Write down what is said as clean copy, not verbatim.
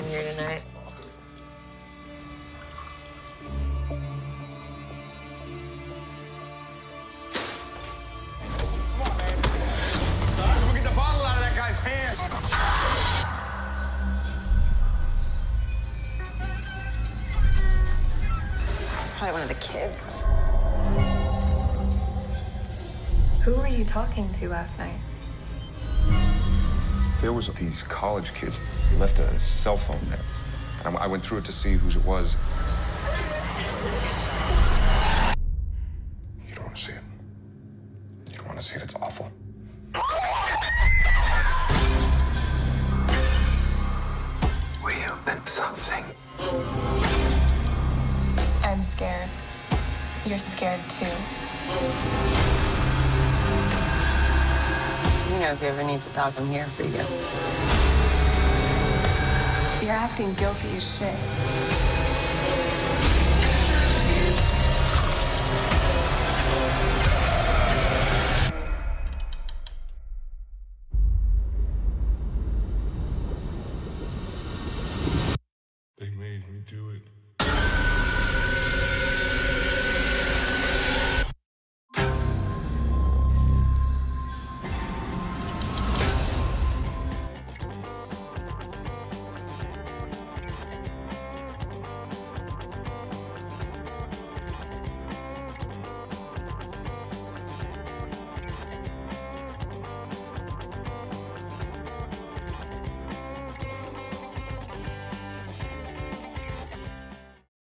in here tonight. Come on, man. Someone get the bottle out of that guy's hand. It's probably one of the kids. Who were you talking to last night? There was these college kids who left a cell phone there. And I went through it to see whose it was. You don't want to see it. You don't want to see it. It's awful. We have been something. I'm scared. You're scared too. You know, if you ever need to talk, I'm here for you. You're acting guilty as shit.